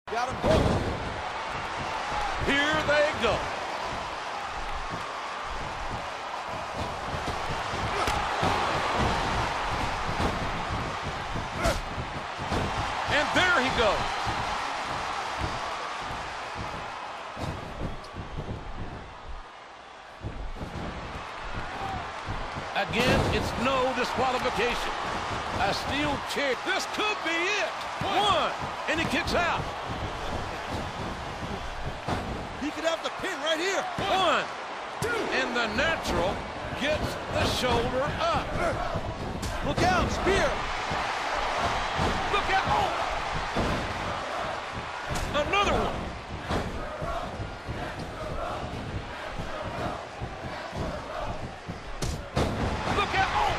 Got him both. Here they go. And there he goes. Again, it's no disqualification. A steel chair. This could be it. One. And he kicks out. He could have the pin right here. One. And the natural gets the shoulder up. Look out, spear. Look out. Oh. Another one. Look out. Oh.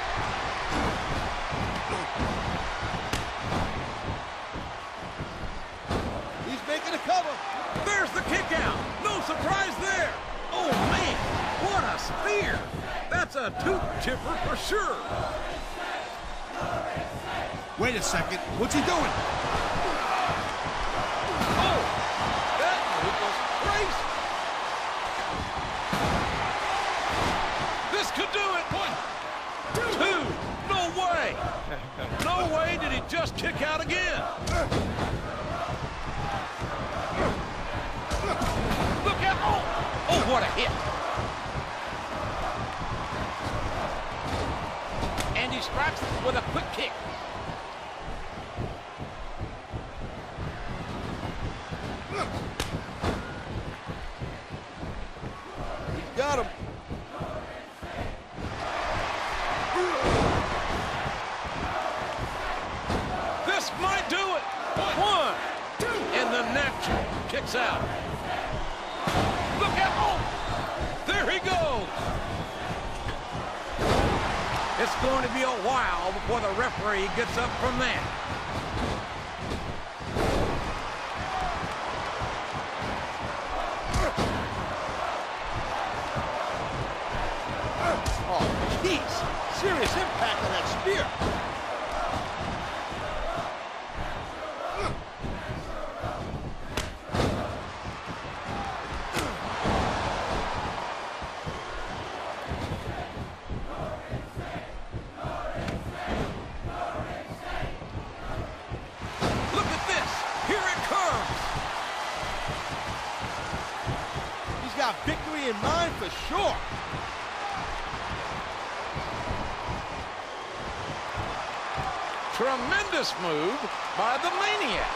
He's making a cover. There's the kick out. No surprise there. Oh, man. What a spear. That's a tooth chipper for sure. Wait a second. What's he doing? Oh, that move was crazy. This could do it. One, two. No way. No way did he just kick out again. Look out. Oh, oh, what a hit. And he strikes with a quick kick. Got him. This might do it. One, two, and the natural kicks out. Look out. Oh, there he goes. It's going to be a while before the referee gets up from that. Oh, jeez. Serious impact on that spear. Look at this. Here it comes. He's got victory in mind for sure. Tremendous move by the Maniac.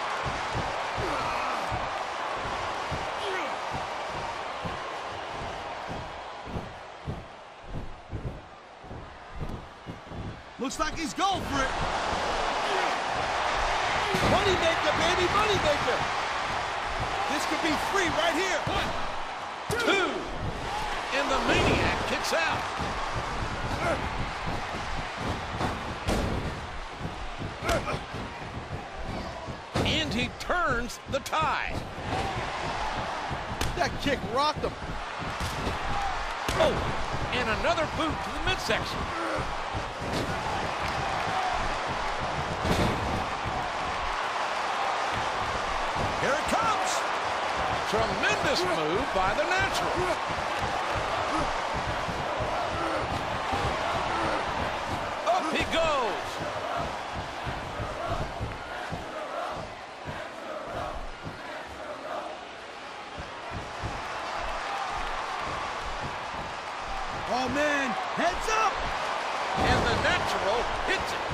Looks like he's going for it. Moneymaker, baby, moneymaker. This could be free right here. One, two, and the Maniac kicks out. And he turns the tide. That kick rocked him. Oh, and another boot to the midsection. Here it comes. Tremendous move by the natural. Up he goes. Oh, man. Heads up. And the natural hits it.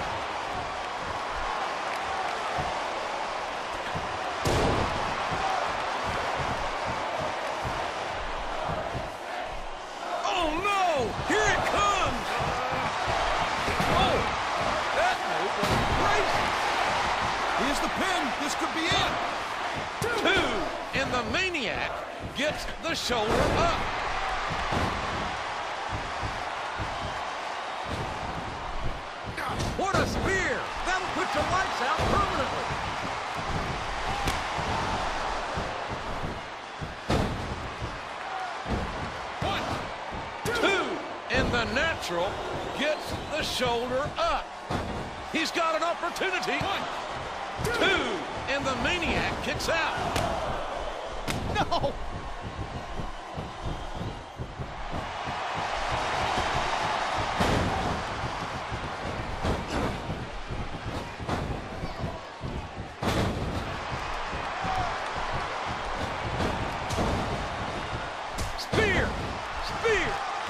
Oh, no. Here it comes. Oh, that move was crazy. Here's the pin. This could be it. Two, and the Maniac gets the shoulder up. What a spear! That'll put your lights out permanently. One, two, and the natural gets the shoulder up. He's got an opportunity. One, two, And the Maniac kicks out. No! Spear! Spear!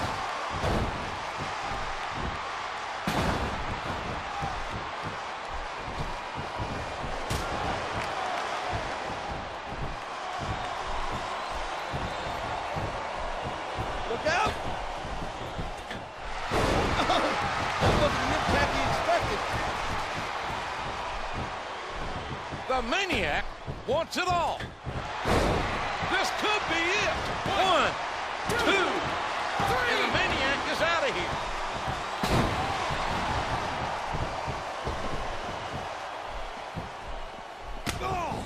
Look out! Oh, that wasn't the impact he expected. The Maniac wants it all. This could be it. 1, 2, 3. And the Maniac is out of here. Oh.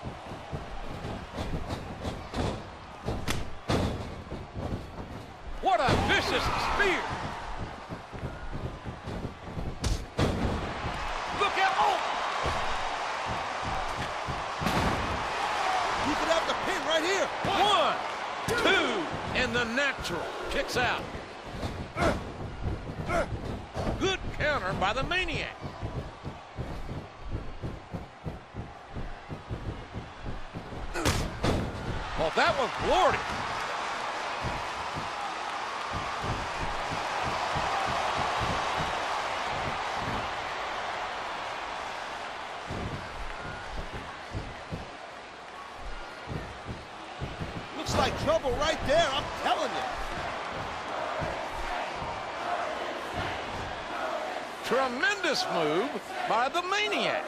What a vicious spear. Look out. Oh. He could have the pin right here. 1, 2, and the Natural kicks out. Good counter by the Maniac. Well, that was glorious. Looks like trouble right there, I'm telling you. Tremendous move by the Maniac.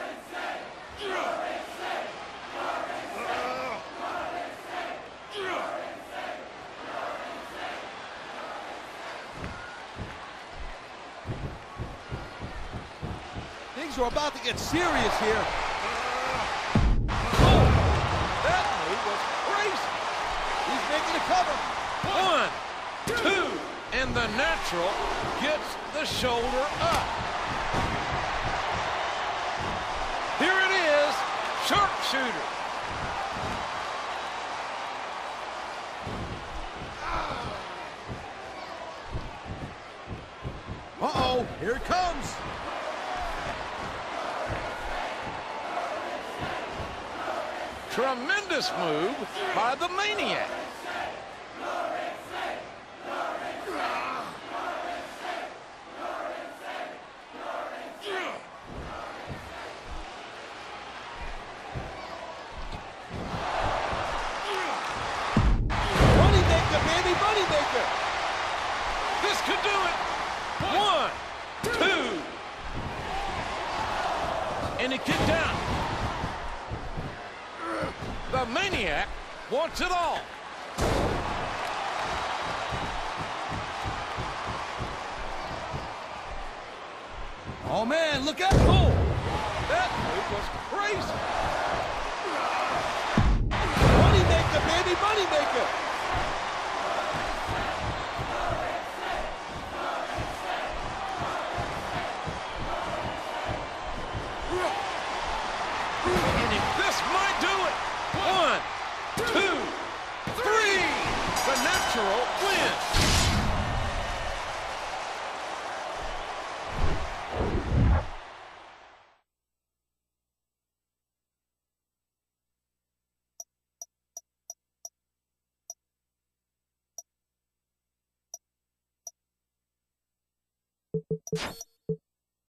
Things are about to get serious here. Oh, that move was crazy. He's making a cover. 1, 2, and the Natural gets the shoulder up. Here it is, sharpshooter. Uh-oh, here it comes. Tremendous move by the Maniac. Moneymaker, baby, moneymaker. This could do it. 1, 2. And he kicked out. The Maniac wants it all. Oh, man, look out. Oh, That move was crazy. moneymaker, baby, moneymaker. And this might do it. 1, 2, 3. The Natural wins.